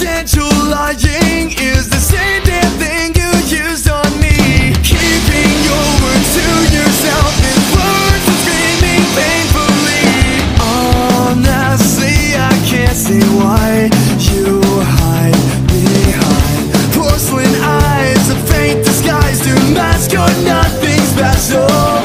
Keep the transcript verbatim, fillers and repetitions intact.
Cofidential lying is the same damn thing you used on me. Keeping your word to yourself is worse than screaming painfully. Honestly, I can't see why you hide behind porcelain eyes. A faint disguise to mask your nothing special.